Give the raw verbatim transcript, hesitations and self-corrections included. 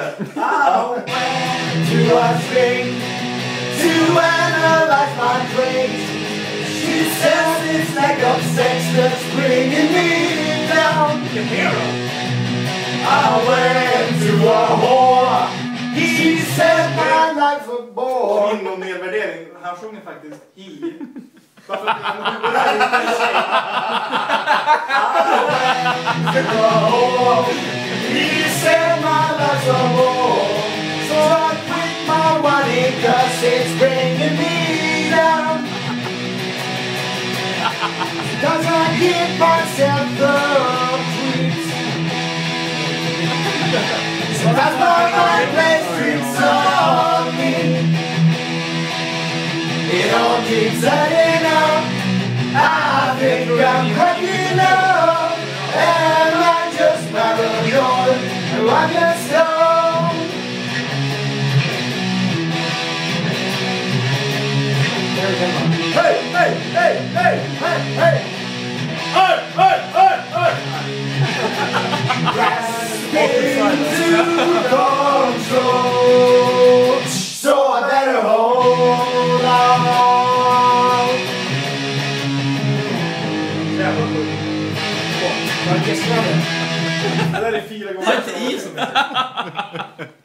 I went to a drink to analyze my drinks. She says it's lack of sex that's bringing me down. You can hear her. I went to a whore. He said my life a bore. In och nedvärdering. Han sjunger faktiskt he. Varför? I went to a whore. He said my life's a bore. So I quit my money cause it's bringing me down. Cause I give myself the treats. So that's why my place drinks on me. It all keeps adding up. I think I'm cracking up. And I just paranoid. And I just know. Hey, hey, hey, hey, hey, hey. Hey, hey, hey, hey. Grasping to control. So I better hold on. Det där är fyra gånger. Ta inte i så mycket.